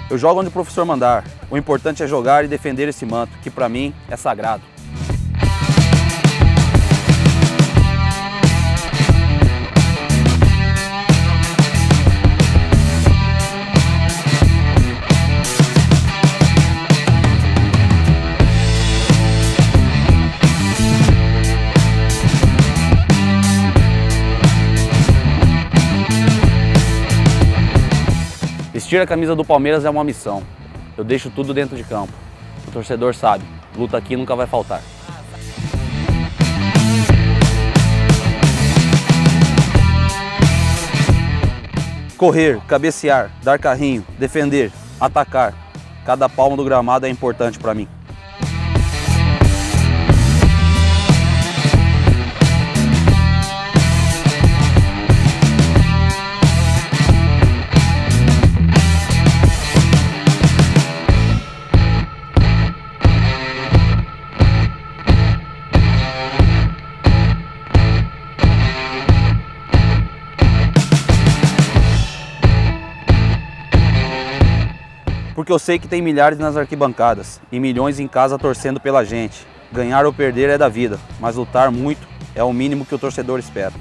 Eu jogo onde o professor mandar. O importante é jogar e defender esse manto, que para mim é sagrado. Vestir a camisa do Palmeiras é uma missão. Eu deixo tudo dentro de campo. O torcedor sabe, luta aqui nunca vai faltar. Correr, cabecear, dar carrinho, defender, atacar. Cada palmo do gramado é importante para mim. Porque eu sei que tem milhares nas arquibancadas e milhões em casa torcendo pela gente. Ganhar ou perder é da vida, mas lutar muito é o mínimo que o torcedor espera.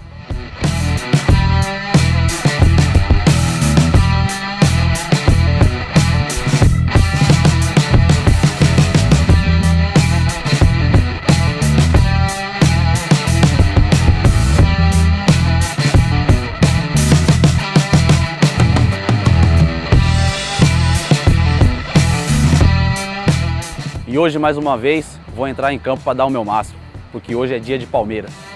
E hoje, mais uma vez, vou entrar em campo para dar o meu máximo, porque hoje é dia de Palmeiras.